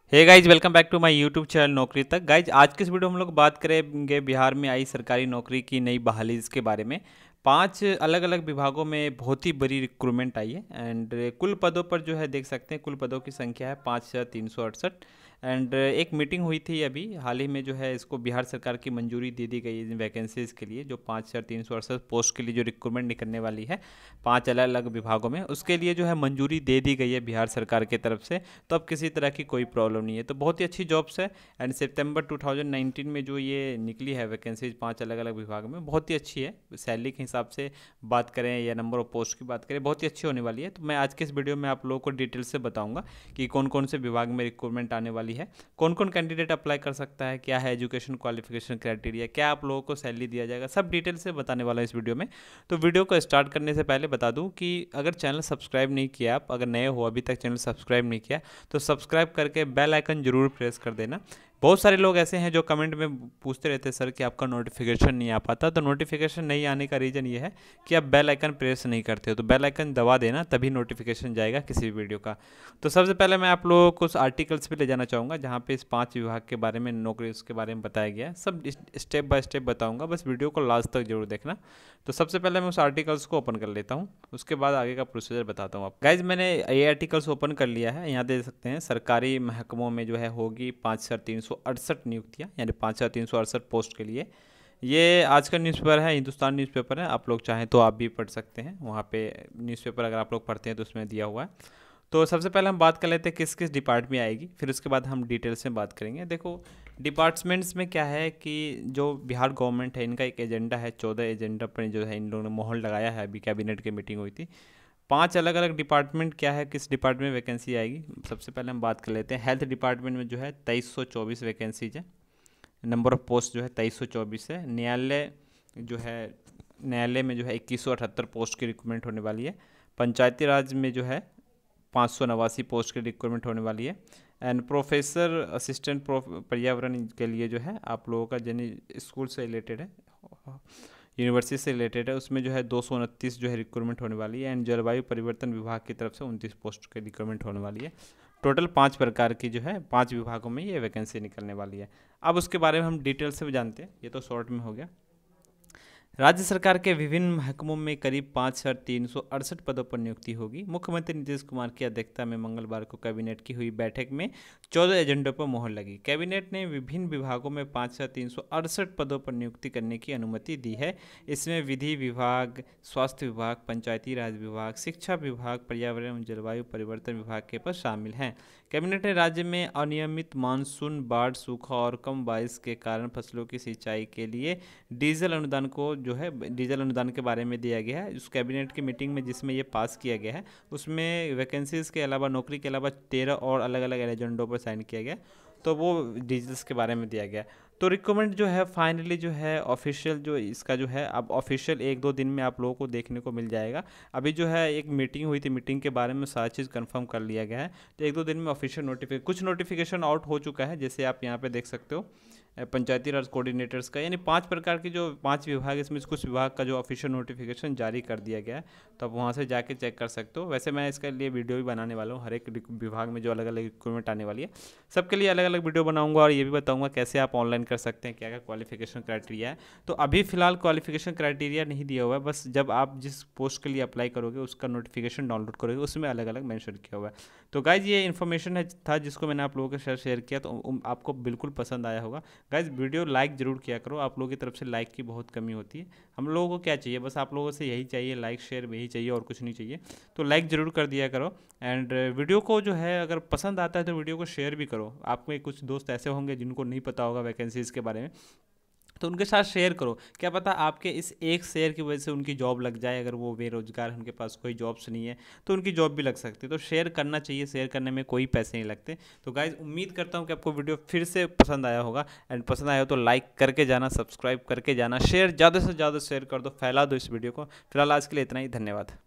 Hey guys, welcome back to my YouTube channel Naukri Tak. Guys, आज के इस वीडियो में हम लोग बात करेंगे बिहार में आई सरकारी नौकरी की नई बहाली के बारे में। 5 अलग अलग विभागों में बहुत ही बड़ी रिक्रूटमेंट आई है एंड कुल पदों पर जो है देख सकते हैं, कुल पदों की संख्या है 5368। एंड एक मीटिंग हुई थी अभी हाल ही में, जो है इसको बिहार सरकार की मंजूरी दे दी गई इन वैकेंसीज़ के लिए, जो 5368 पोस्ट के लिए जो रिक्रूटमेंट निकलने वाली है 5 अलग अलग विभागों में, उसके लिए जो है मंजूरी दे दी गई है बिहार सरकार की तरफ से। तो अब किसी तरह की कोई प्रॉब्लम नहीं है, तो बहुत ही अच्छी जॉब्स है। एंड सितंबर 2019 में जो ये निकली है वैकेंसीज 5 अलग अलग विभाग में, बहुत ही अच्छी है। सैलरी के हिसाब से बात करें या नंबर ऑफ पोस्ट की बात करें, बहुत ही अच्छी होने वाली है। तो मैं आज के इस वीडियो में आप लोगों को डिटेल से बताऊंगा कि कौन कौन से विभाग में रिक्रूटमेंट आने वाली है, कौन कौन कैंडिडेट अप्लाई कर सकता है, क्या है एजुकेशन क्वालिफिकेशन क्राइटेरिया, क्या आप लोगों को सैलरी दिया जाएगा, सब डिटेल से बताने वाला है इस वीडियो में। तो वीडियो को स्टार्ट करने से पहले बता दूं कि अगर चैनल सब्सक्राइब नहीं किया, आप अगर नए हो अभी तक चैनल सब्सक्राइब नहीं किया, तो सब्सक्राइब करके बेल आइकन जरूर प्रेस कर देना। बहुत सारे लोग ऐसे हैं जो कमेंट में पूछते रहते हैं सर कि आपका नोटिफिकेशन नहीं आ पाता। तो नोटिफिकेशन नहीं आने का रीज़न ये है कि आप बेल आइकन प्रेस नहीं करते हो, तो बेल आइकन दबा देना, तभी नोटिफिकेशन जाएगा किसी भी वीडियो का। तो सबसे पहले मैं आप लोगों को उस आर्टिकल्स पे ले जाना चाहूँगा जहाँ पे इस 5 विभाग के बारे में, नौकरी उसके बारे में बताया गया है। सब स्टेप बाय स्टेप बताऊँगा, बस वीडियो को लास्ट तक जरूर देखना। तो सबसे पहले मैं उस आर्टिकल्स को ओपन कर लेता हूँ, उसके बाद आगे का प्रोसीजर बताता हूँ आप गाइज। मैंने ये आर्टिकल्स ओपन कर लिया है, यहाँ देख सकते हैं सरकारी महकमों में जो है होगी 5368 नियुक्तियाँ, यानी 5368 पोस्ट के लिए। ये आज का न्यूज़पेपर है, हिंदुस्तान न्यूज़पेपर है। आप लोग चाहें तो आप भी पढ़ सकते हैं, वहाँ पे न्यूज़पेपर अगर आप लोग पढ़ते हैं तो उसमें दिया हुआ है। तो सबसे पहले हम बात कर लेते हैं किस किस डिपार्टमेंट में आएगी, फिर उसके बाद हम डिटेल्स में बात करेंगे। देखो डिपार्टमेंट्स में क्या है कि जो बिहार गवर्नमेंट है, इनका एक एजेंडा है, 14 एजेंडा पर जो है इन लोगों ने मोहर लगाया है। अभी कैबिनेट की मीटिंग हुई थी। 5 अलग अलग डिपार्टमेंट क्या है, किस डिपार्टमेंट में वैकेंसी आएगी, सबसे पहले हम बात कर लेते हैं। हेल्थ डिपार्टमेंट में जो है 2324 वैकेंसीज है, नंबर ऑफ पोस्ट जो है 2324 है। न्यायालय में जो है 2178 पोस्ट की रिक्रूटमेंट होने वाली है। पंचायती राज में जो है 589 पोस्ट की रिक्रूटमेंट होने वाली है। एंड प्रोफेसर असिस्टेंट पर्यावरण के लिए जो है आप लोगों का जन स्कूल से रिलेटेड है, यूनिवर्सिटी से रिलेटेड है, उसमें जो है 229 जो है रिक्रूटमेंट होने वाली है। एंड जलवायु परिवर्तन विभाग की तरफ से 29 पोस्ट की रिक्रूटमेंट होने वाली है। टोटल 5 प्रकार की जो है 5 विभागों में ये वैकेंसी निकलने वाली है। अब उसके बारे में हम डिटेल से जानते हैं, ये तो शॉर्ट में हो गया। राज्य सरकार के विभिन्न महकमों में करीब 5368 पदों पर नियुक्ति होगी। मुख्यमंत्री नीतीश कुमार की अध्यक्षता में मंगलवार को कैबिनेट की हुई बैठक में 14 एजेंडों पर मोहर लगी। कैबिनेट ने विभिन्न विभागों में 5368 पदों पर नियुक्ति करने की अनुमति दी है। इसमें विधि विभाग, स्वास्थ्य विभाग, पंचायती राज विभाग, शिक्षा विभाग, पर्यावरण एवं जलवायु परिवर्तन विभाग के पद शामिल हैं। कैबिनेट ने राज्य में अनियमित मानसून, बाढ़, सूखा और कम बारिश के कारण फसलों की सिंचाई के लिए डीजल अनुदान के बारे में दिया गया है। उस कैबिनेट की मीटिंग में जिसमें ये पास किया गया है, उसमें वैकेंसीज़ के अलावा, नौकरी के अलावा 13 और अलग अलग एजेंडों पर साइन किया गया, तो वो डीजल्स के बारे में दिया गया। तो रिक्रूटमेंट जो है फाइनली जो है ऑफिशियल, जो इसका जो है अब ऑफिशियल 1-2 दिन में आप लोगों को देखने को मिल जाएगा। अभी जो है एक मीटिंग हुई थी, मीटिंग के बारे में सारी चीज़ कंफर्म कर लिया गया है। तो 1-2 दिन में ऑफिशियल कुछ नोटिफिकेशन आउट हो चुका है, जैसे आप यहाँ पे देख सकते हो पंचायती राज कोऑर्डिनेटर्स का, यानी 5 प्रकार की जो 5 विभाग, इसमें कुछ विभाग का जो ऑफिशियल नोटिफिकेशन जारी कर दिया गया है, तो आप वहाँ से जाके चेक कर सकते हो। वैसे मैं इसके लिए वीडियो भी बनाने वाला हूँ, हर एक विभाग में जो अलग अलग रिक्रूटमेंट आने वाली है सबके लिए अलग अलग वीडियो बनाऊंगा, और ये भी बताऊंगा कैसे आप ऑनलाइन कर सकते हैं, क्या क्या क्वालिफिकेशन क्राइटेरिया है। तो अभी फिलहाल क्वालिफिकेशन क्राइटेरिया नहीं दिया हुआ है, बस जब आप जिस पोस्ट के लिए अप्लाई करोगे उसका नोटिफिकेशन डाउनलोड करोगे, उसमें अलग अलग मेंशन किया हुआ है। तो गाइज ये इन्फॉर्मेशन था जिसको मैंने आप लोगों के साथ शेयर किया, तो आपको बिल्कुल पसंद आया होगा। गाइज वीडियो लाइक जरूर किया करो, आप लोगों की तरफ से लाइक की बहुत कमी होती है। हम लोगों को क्या चाहिए, बस आप लोगों से यही चाहिए, लाइक शेयर यही चाहिए और कुछ नहीं चाहिए। तो लाइक जरूर कर दिया करो। एंड वीडियो को जो है अगर पसंद आता है तो वीडियो को शेयर भी करो। आपके कुछ दोस्त ऐसे होंगे जिनको नहीं पता होगा वैकेंसीज़ के बारे में, तो उनके साथ शेयर करो। क्या पता आपके इस एक शेयर की वजह से उनकी जॉब लग जाए। अगर वो बेरोजगार हैं, उनके पास कोई जॉब्स नहीं है, तो उनकी जॉब भी लग सकती है। तो शेयर करना चाहिए, शेयर करने में कोई पैसे नहीं लगते। तो गाइज उम्मीद करता हूँ कि आपको वीडियो फिर से पसंद आया होगा। एंड पसंद आया हो तो लाइक करके जाना, सब्सक्राइब करके जाना, शेयर ज़्यादा से ज़्यादा शेयर कर दो, फैला दो इस वीडियो को। फिलहाल आज के लिए इतना ही, धन्यवाद।